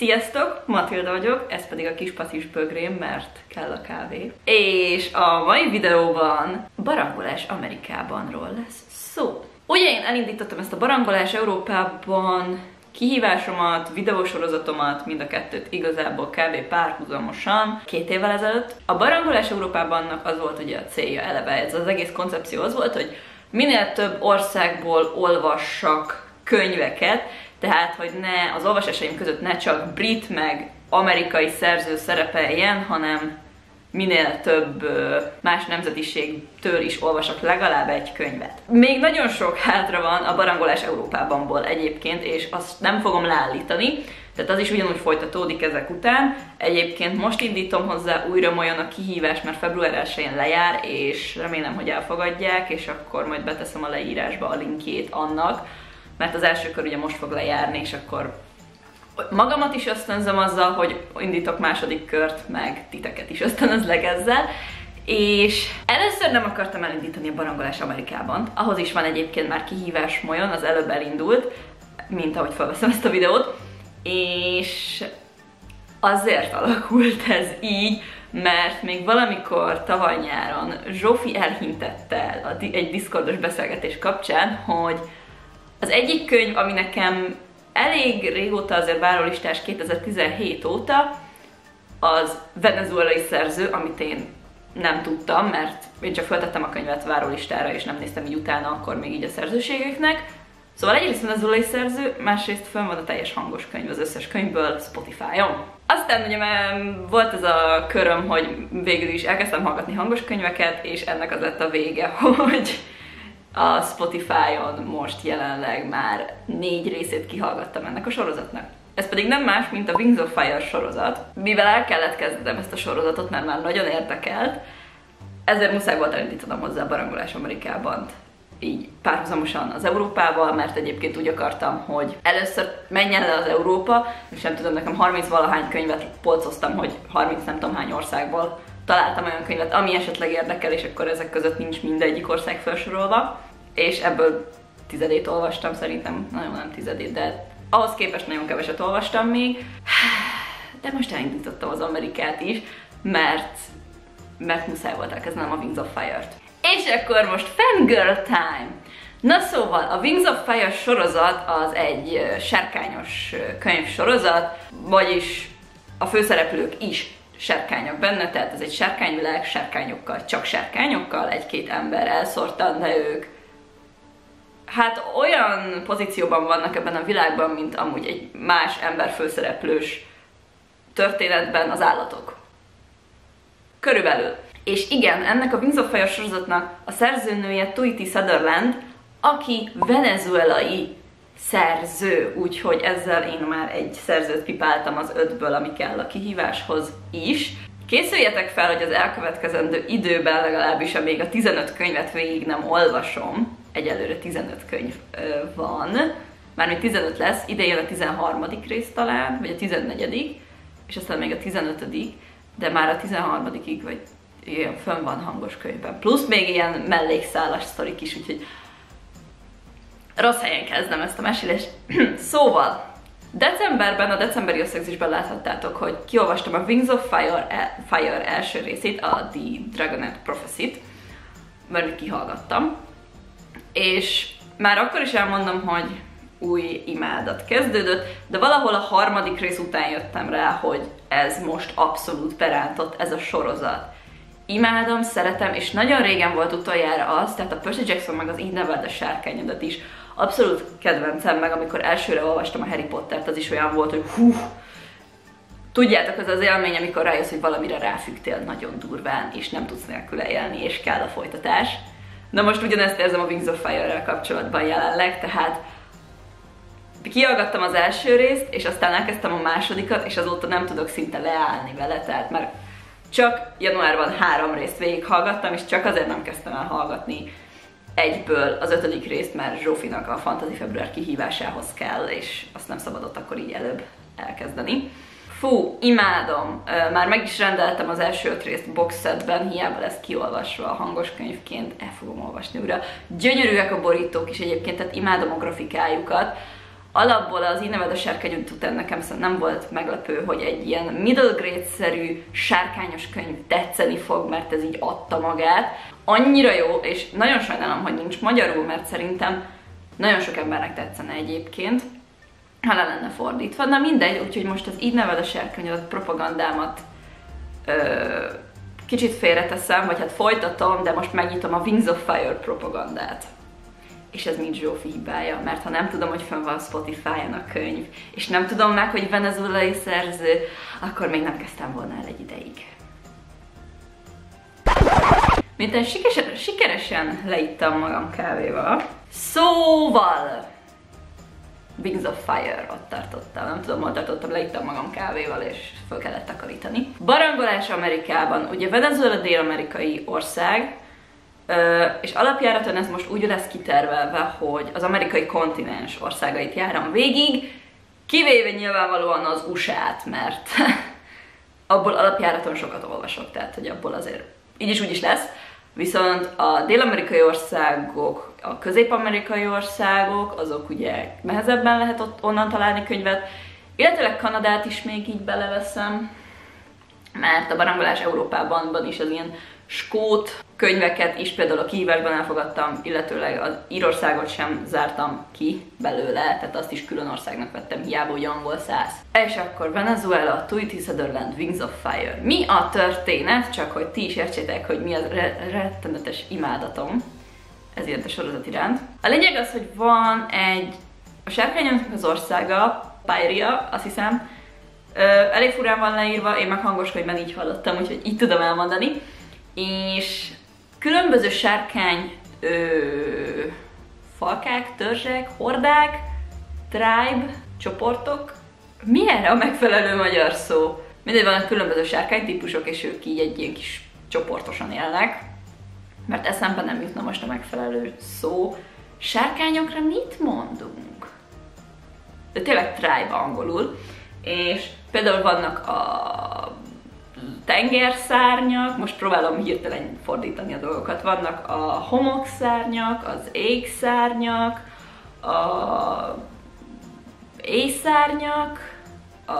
Sziasztok! Matilda vagyok, ez pedig a kis pacis bögrém, mert kell a kávé. És a mai videóban barangolás Amerikában-ról lesz szó. Ugye én elindítottam ezt a barangolás Európában kihívásomat, videósorozatomat, mind a kettőt igazából kb. Párhuzamosan 2 évvel ezelőtt. A barangolás Európábannak az volt ugye a célja eleve, ez az egész koncepció az volt, hogy minél több országból olvassak könyveket, tehát, hogy ne az olvasásaim között ne csak brit meg amerikai szerző szerepeljen, hanem minél több más nemzetiségtől is olvasok legalább egy könyvet. Még nagyon sok hátra van a barangolás Európábanból egyébként, és azt nem fogom leállítani, tehát az is ugyanúgy folytatódik ezek után. Egyébként most indítom hozzá újra olyan a kihívás, mert február 1-én lejár, és remélem, hogy elfogadják, és akkor majd beteszem a leírásba a linkjét annak, mert az első kör ugye most fog lejárni, és akkor magamat is ösztönzöm azzal, hogy indítok második kört, meg titeket is ösztönözlek ezzel. És először nem akartam elindítani a barangolás Amerikában. Ahhoz is van egyébként már kihívás molyon, az előbb elindult, mint ahogy felveszem ezt a videót. És azért alakult ez így, mert még valamikor tavaly nyáron Zsófi elhintette egy Discordos beszélgetés kapcsán, hogy az egyik könyv, ami nekem elég régóta azért várólistás 2017 óta, az venezuelai szerző, amit én nem tudtam, mert én csak feltettem a könyvet várólistára, és nem néztem így utána akkor még így a szerzőségeknek. Szóval egyrészt venezuelai szerző, másrészt fönn van a teljes hangos könyv az összes könyvből Spotify-on. Aztán ugye volt ez a köröm, hogy végül is elkezdtem hallgatni hangos könyveket, és ennek az lett a vége, hogy a Spotify-on most jelenleg már 4 részét kihallgattam ennek a sorozatnak. Ez pedig nem más, mint a Wings of Fire sorozat. Mivel el kellett kezdenem ezt a sorozatot, mert már nagyon érdekelt, ezért muszáj volt elindítanom hozzá a barangolás Amerikában, így párhuzamosan az Európával, mert egyébként úgy akartam, hogy először menjen le az Európa, és nem tudom, nekem 30-valahány könyvet polcoztam, hogy 30 nem tudom hány országból találtam olyan könyvet, ami esetleg érdekel, és akkor ezek között nincs mindegyik ország felsorolva, és ebből 10-ét olvastam, szerintem nagyon nem 10-ét, de ahhoz képest nagyon keveset olvastam még, de most elindítottam az Amerikát is, mert muszáj volt elkezdenem a Wings of Fire-t. És akkor most Fangirl Time! Na szóval, a Wings of Fire sorozat az egy sárkányos könyvsorozat, vagyis a főszereplők is sárkányok benne, tehát ez egy sárkányvilág, sárkányokkal, csak sárkányokkal, 1-2 ember elszórtan, de ők hát olyan pozícióban vannak ebben a világban, mint amúgy egy más ember főszereplős történetben az állatok. Körülbelül. És igen, ennek a Wings of Fire sorozatnak a szerzőnője Tweety Sutherland, aki venezuelai szerző, úgyhogy ezzel én már egy szerzőt pipáltam az 5-ből, ami kell a kihíváshoz is. Készüljetek fel, hogy az elkövetkezendő időben legalábbis, amíg a 15 könyvet végig nem olvasom, egyelőre 15 könyv van, mármint 15 lesz, ide jön a 13. rész talán, vagy a 14. és aztán még a 15. de már a 13. vagy ilyen fönn van hangos könyvben. Plusz még ilyen mellékszálas sztorik is, úgyhogy rossz helyen kezdem ezt a mesélést. Szóval, decemberben, a decemberi összegzésben láthattátok, hogy kiolvastam a Wings of Fire első részét, a The Dragonet Prophecy-t, mert kihallgattam. És már akkor is elmondom, hogy új imádat kezdődött, de valahol a 3. rész után jöttem rá, hogy ez most abszolút berántott ez a sorozat. Imádom, szeretem, és nagyon régen volt utoljára az, tehát a Percy Jackson meg az Így neveld a sárkányodat is abszolút kedvencem, meg amikor elsőre olvastam a Harry Pottert, az is olyan volt, hogy hú, tudjátok, az az élmény, amikor rájössz, hogy valamire ráfügtél nagyon durván, és nem tudsz nélküle élni, és kell a folytatás. Na most ugyanezt érzem a Wings of Fire-rel kapcsolatban jelenleg, tehát kihallgattam az első részt, és aztán elkezdtem a másodikat, és azóta nem tudok szinte leállni vele, tehát már csak januárban 3 részt végighallgattam, és csak azért nem kezdtem el hallgatni egyből az 5. részt, mert Zsófinak a Fantasy Február kihívásához kell, és azt nem szabadott akkor így előbb elkezdeni. Fú, imádom! Már meg is rendeltem az első 5 részt box setben, hiába lesz kiolvasva a hangos könyvként, el fogom olvasni újra. Gyönyörűek a borítók is egyébként, tehát imádom a grafikájukat. Alapból az Így neved a sárkány után nekem nem volt meglepő, hogy egy ilyen middle grade-szerű sárkányos könyv tetszeni fog, mert ez így adta magát. Annyira jó, és nagyon sajnálom, hogy nincs magyarul, mert szerintem nagyon sok embernek tetszene egyébként, ha le lenne fordítva. Na mindegy, úgyhogy most az Így neved a sárkány a propagandámat kicsit félreteszem, vagy hát folytatom, de most megnyitom a Wings of Fire propagandát. És ez mind Zsófi hibája, mert ha nem tudom, hogy fönn van Spotify-on a könyv, és nem tudom meg, hogy venezuelai szerző, akkor még nem kezdtem volna el egy ideig. Miután sikeresen leittam magam kávéval, szóval Wings of Fire, ott tartottam, nem tudom, hol tartottam, leittam magam kávéval, és fel kellett takarítani. Barangolás Amerikában, ugye Venezuela dél-amerikai ország, és alapjáraton ez most úgy lesz kitervelve, hogy az amerikai kontinens országait járom végig, kivéve nyilvánvalóan az USA-t, mert abból alapjáraton sokat olvasok, tehát hogy abból azért így is úgy is lesz. Viszont a dél-amerikai országok, a közép-amerikai országok, azok ugye nehezebben lehet onnan találni könyvet, illetve Kanadát is még így beleveszem, mert a barangolás Európában is az ilyen skót könyveket is például a kihívásban elfogadtam, illetőleg az Írországot sem zártam ki belőle, tehát azt is külön országnak vettem, hiába, hogy angol száz. És akkor Venezuela, Tweety Sutherland, Wings of Fire. Mi a történet? Csak hogy ti is értsétek, hogy mi az rettenetes imádatom ez iránt a sorozat iránt. A lényeg az, hogy van a sárkányoknak az országa, Pairia, azt hiszem, elég furán van leírva, én meg hangos könyvben így hallottam, úgyhogy így tudom elmondani. És különböző sárkány falkák, törzsek, hordák, tribe, csoportok. Mi erre a megfelelő magyar szó? Mindegy, vannak különböző sárkánytípusok, és ők így egy ilyen kis csoportosan élnek. Mert eszembe nem jutna most a megfelelő szó. Sárkányokra mit mondunk? De tényleg tribe angolul. És például vannak a tengerszárnyak, most próbálom hirtelen fordítani a dolgokat, vannak a homokszárnyak, az égszárnyak, a éjszárnyak, a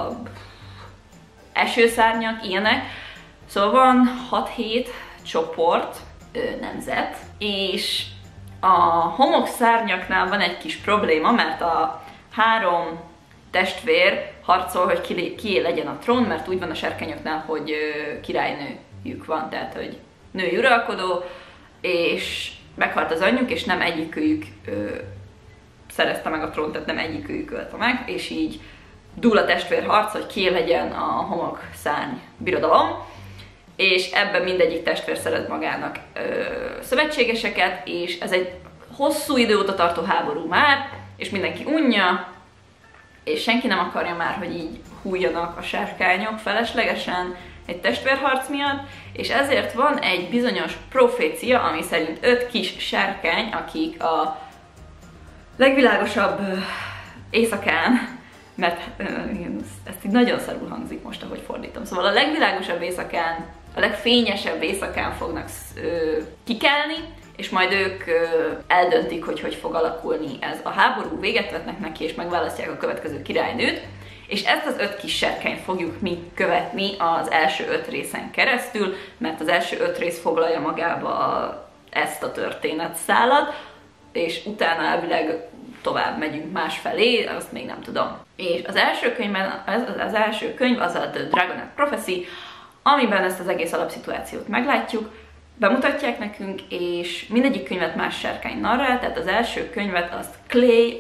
esőszárnyak, ilyenek. Szóval van 6-7 csoport, nemzet, és a homokszárnyaknál van egy kis probléma, mert a 3 testvér harcol, hogy kié legyen a trón, mert úgy van a sárkányoknál, hogy királynőjük van, tehát hogy női uralkodó, és meghalt az anyjuk, és nem egyikőjük szerezte meg a trónt, tehát nem egyikőjük ölte meg, és így dúl a testvér harc, hogy kié legyen a homokszárny birodalom, és ebben mindegyik testvér szeret magának szövetségeseket, és ez egy hosszú idő óta tartó háború már, és mindenki unja, és senki nem akarja már, hogy így hújjanak a sárkányok feleslegesen egy testvérharc miatt, és ezért van egy bizonyos profécia, ami szerint 5 kis sárkány, akik a legvilágosabb éjszakán, mert ezt így nagyon szarul hangzik most, ahogy fordítom, szóval a legvilágosabb éjszakán, a legfényesebb éjszakán fognak kikelni, és majd ők eldöntik, hogy hogy fog alakulni ez a háború, véget vetnek neki, és megválasztják a következő királynőt, és ezt az 5 kis sárkányt fogjuk mi követni az első 5 részen keresztül, mert az első 5 rész foglalja magába ezt a történetszálat, és utána elvileg tovább megyünk másfelé, azt még nem tudom. És az első könyvben, az első könyv az a The Dragonet Prophecy, amiben ezt az egész alapszituációt meglátjuk, bemutatják nekünk, és mindegyik könyvet más sárkány narrál, tehát az első könyvet azt Clay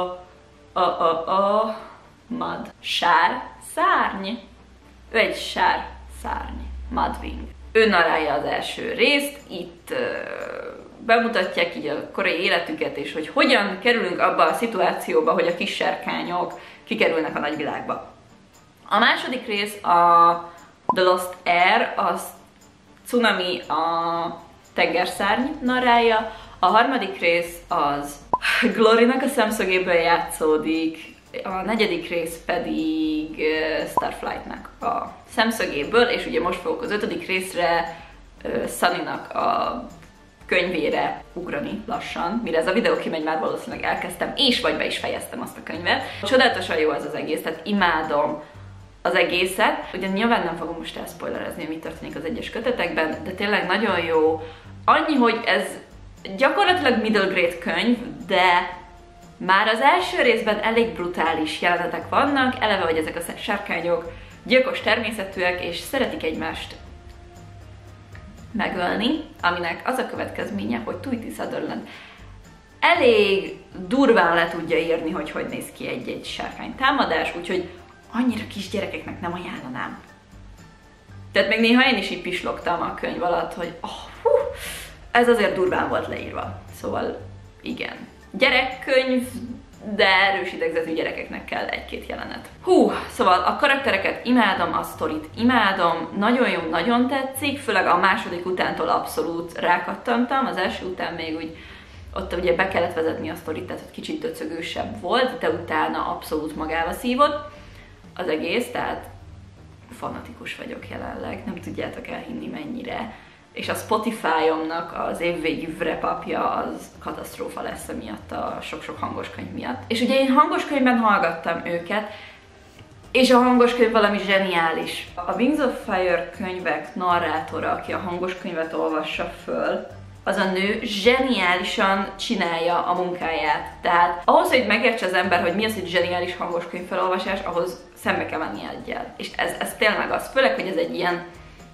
a Mud. Sár szárny. Ő egy sár szárny. Mudwing. Ő narrálja az első részt, itt bemutatják így a korai életüket, és hogy hogyan kerülünk abba a szituációba, hogy a kis sárkányok kikerülnek a nagyvilágba. A második rész, a The Lost Air, az Tsunami, a tengerszárny narrálja, a harmadik rész az Glorynak a szemszögéből játszódik, a negyedik rész pedig Starflightnak a szemszögéből, és ugye most fogok az 5. részre Sunnynak a könyvére ugrani lassan, mire ez a videó kimegy, már valószínűleg elkezdtem, és vagy be is fejeztem azt a könyvet. Csodálatosan jó ez az egész, tehát imádom az egészet. Ugye nyilván nem fogom most elszpoilerezni, hogy mi történik az egyes kötetekben, de tényleg nagyon jó. Annyi, hogy ez gyakorlatilag middle grade könyv, de már az első részben elég brutális jelenetek vannak, eleve, hogy ezek a sárkányok gyilkos természetűek, és szeretik egymást megölni, aminek az a következménye, hogy Tweety Sutherland elég durván le tudja írni, hogy hogy néz ki egy sárkány támadás, úgyhogy annyira kisgyerekeknek nem ajánlanám. Tehát még néha én is így pislogtam a könyv alatt, hogy ez azért durván volt leírva. Szóval igen. Gyerekkönyv, de erős idegzetű gyerekeknek kell egy-két jelenet. Szóval a karaktereket imádom, a sztorit imádom, nagyon jó, nagyon tetszik, főleg a második utántól abszolút rákattantam, az első után még úgy, ott ugye be kellett vezetni a sztorit, tehát kicsit döcögősebb volt, de utána abszolút magába szívott az egész, tehát fanatikus vagyok jelenleg, nem tudjátok elhinni mennyire. És a Spotify-omnak az évvégi wrap-upja az katasztrófa lesz emiatt a sok-sok hangos könyv miatt. És ugye én hangos könyvben hallgattam őket, és a hangos könyv valami zseniális. A Wings of Fire könyvek narrátora, aki a hangos könyvet olvassa föl, az a nő zseniálisan csinálja a munkáját. Tehát ahhoz, hogy megértse az ember, hogy mi az, hogy zseniális hangos könyvfelolvasás, ahhoz szembe kell menni egyel. És ez tényleg az, főleg, hogy ez egy ilyen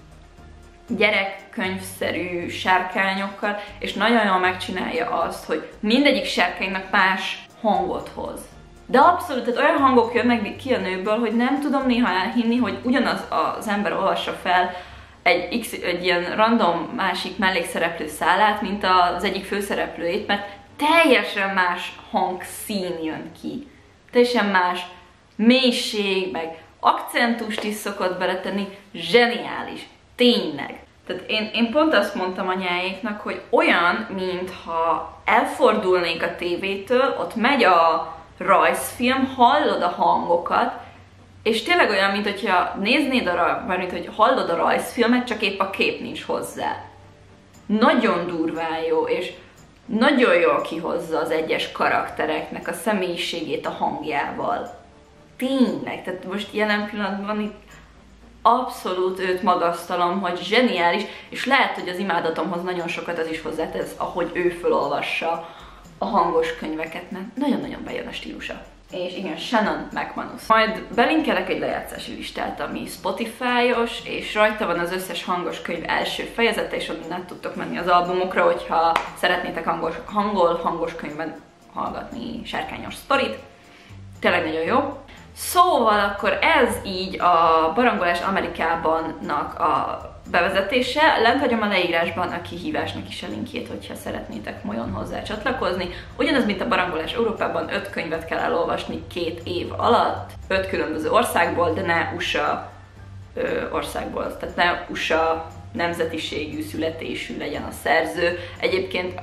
gyerekkönyvszerű sárkányokkal, és nagyon jól megcsinálja azt, hogy mindegyik sárkánynak más hangot hoz. De abszolút, tehát olyan hangok jönnek ki a nőből, hogy nem tudom néha elhinni, hogy ugyanaz az ember olvassa fel egy ilyen random másik mellékszereplő szálát, mint az egyik főszereplőjét, mert teljesen más hangszín jön ki. Teljesen más mélység, meg akcentust is szokott beletenni, zseniális. Tényleg. Tehát én pont azt mondtam anyáéknak, hogy olyan, mintha elfordulnék a tévétől, ott megy a rajzfilm, hallod a hangokat, és tényleg olyan, mint hogyha néznéd mármint, hogy hallod a rajzfilmet, csak épp a kép nincs hozzá. Nagyon durván jó, és nagyon jól kihozza az egyes karaktereknek a személyiségét a hangjával. Tényleg, tehát most jelen pillanatban itt abszolút őt magasztalom, hogy zseniális, és lehet, hogy az imádatomhoz nagyon sokat az is hozzátesz, ahogy ő felolvassa a hangos könyveket, mert nagyon-nagyon bejön a stílusa. És igen, Shannon McManus. Majd belinkelek egy lejátszási listát, ami Spotify-os, és rajta van az összes hangos könyv első fejezete, és onnan tudtok menni az albumokra, hogyha szeretnétek hangos könyvben hallgatni sárkányos sztorit. Tényleg nagyon jó. Szóval akkor ez így a Barangolás Amerikában-nak a bevezetése. Lent hagyom a leírásban a kihívásnak is a linkjét, hogyha szeretnétek molyon hozzá csatlakozni. Ugyanaz, mint a Barangolás Európában, 5 könyvet kell elolvasni 2 év alatt, 5 különböző országból, de ne USA országból, tehát ne USA nemzetiségű, születésű legyen a szerző. Egyébként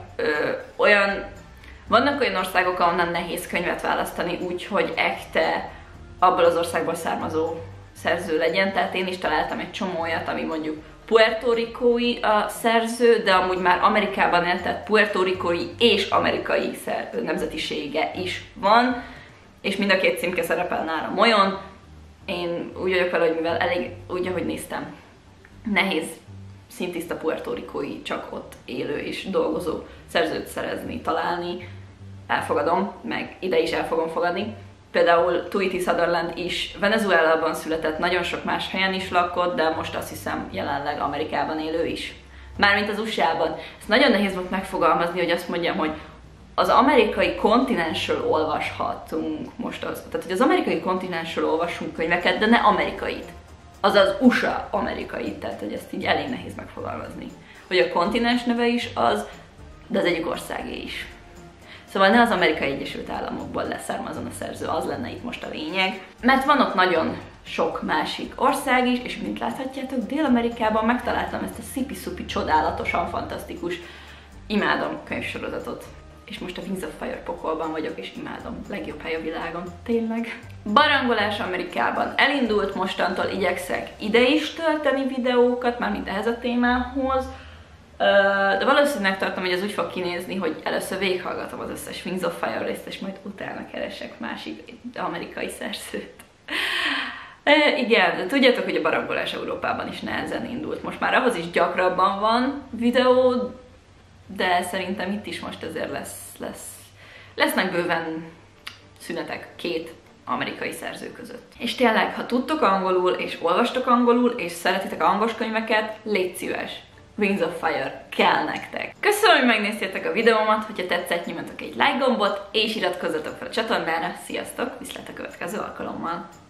vannak olyan országok, ahonnan nehéz könyvet választani úgy, hogy ekte abból az országból származó szerző legyen, tehát én is találtam egy csomó olyat, ami mondjuk puerto-ricói a szerző, de amúgy már Amerikában élt, tehát puerto-ricói és amerikai nemzetisége is van, és mind a 2 címke szerepel nála molyon. Én úgy vagyok vele, hogy mivel elég, úgy ahogy néztem, nehéz szintiszta puerto-ricói, csak ott élő és dolgozó szerzőt szerezni, találni, elfogadom, meg ide is el fogom fogadni. Például Tweety Sutherland is Venezuelában született, nagyon sok más helyen is lakott, de most azt hiszem jelenleg Amerikában élő is. Mármint az USA-ban. Ezt nagyon nehéz volt megfogalmazni, hogy azt mondjam, hogy az amerikai kontinensről olvashatunk most tehát hogy az amerikai kontinensről olvasunk könyveket, de ne amerikait. Azaz USA amerikait, tehát hogy ezt így elég nehéz megfogalmazni. Hogy a kontinens neve is az, de az egyik országé is. Szóval ne az Amerikai Egyesült Államokból leszármazon a szerző, az lenne itt most a lényeg. Mert van ott nagyon sok másik ország is, és mint láthatjátok, Dél-Amerikában megtaláltam ezt a szipi-szupi, csodálatosan fantasztikus, imádom könyvsorozatot. És most a Wings of Fire pokolban vagyok, és imádom. Legjobb hely a világon. Tényleg. Barangolás Amerikában elindult, mostantól igyekszek ide is tölteni videókat, mármint ehhez a témához. De valószínűleg tartom, hogy ez úgy fog kinézni, hogy először végighallgatom az összes Wings of Fire részt, és majd utána keresek másik amerikai szerzőt. Igen, de tudjátok, hogy a barangolás Európában is nehezen indult. Most már ahhoz is gyakrabban van videó, de szerintem itt is most azért lesznek bőven szünetek két amerikai szerző között. És tényleg, ha tudtok angolul, és olvastok angolul, és szeretitek angol könyveket, légy szíves! Wings of Fire kell nektek. Köszönöm, hogy megnéztétek a videómat, hogyha tetszett, nyomjatok egy like gombot, és iratkozzatok fel a csatornára. Sziasztok, viszlát a következő alkalommal!